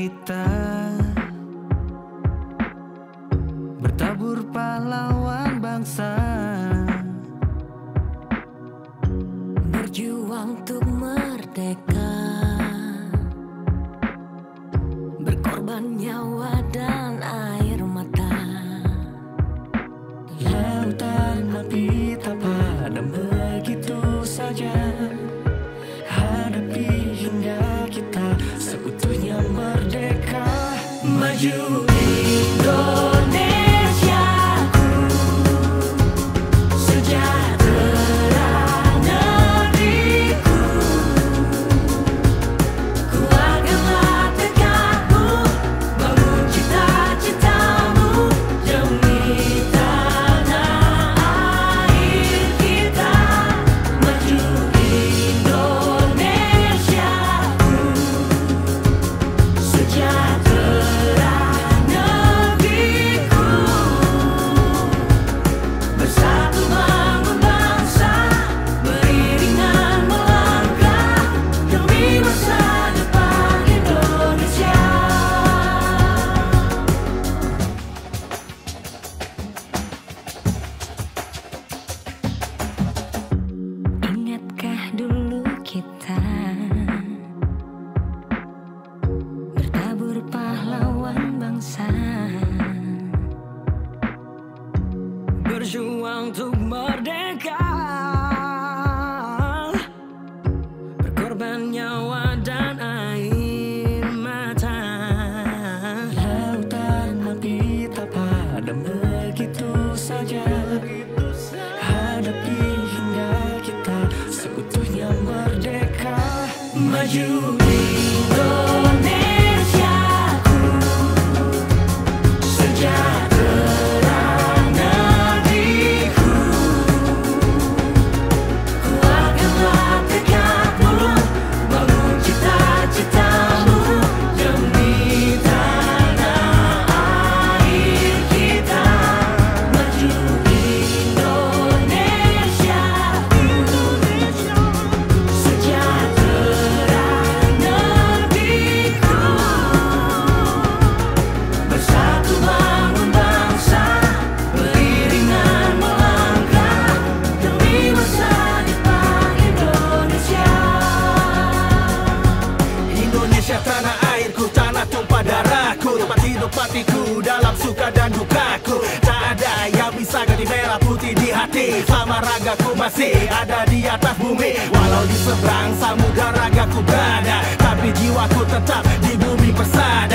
kita, bertabur pahlawan bangsa, berjuang untuk merdeka, berkorban nyawa dan air mata. Lautan api tak padam begitu saja, hadapi hingga kita seutuhnya merdeka. Maju Indonesiaku, sejahtera negeriku, kuatkanlah tekadmu, bangun cita-citamu demi tanah air kita. Maju Indonesiaku, sejahtera negeriku, bersatu bangun bangsa, beriringan melangkah demi masa depan Indonesia. Ingatkah dulu kita bertabur pahlawan bangsa, Berjuang untuk merdeka, berkorban nyawa dan air mata. Lautan api tak padam begitu saja, hadapi hingga kita seutuhnya merdeka. Maju Indonesiaku, sejahtera negeriku, kuatkanlah tekadmu, bangun cita-citamu demi tanah air kita. Maju Indonesiaku, sejahtera negeriku, bersatu bangun bangsa, beriringan melangkah demi masa depan Indonesia. Indonesia tanah airku, tanah tumpah darahku, tempat hidup matiku dalam suka dan dukaku. Tak ada yang bisa ganti merah putih di hati, selama ragaku masih ada di atas bumi. Walau di seberang samudra ragaku berada, tapi jiwaku tetap di bumi persada.